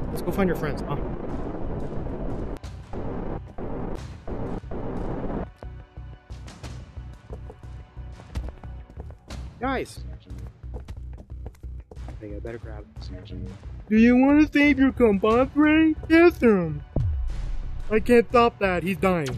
Let's go find your friends, huh? Guys! I think I better grab it. Do you want to save your compadre? Yes, sir. I can't stop that. He's dying.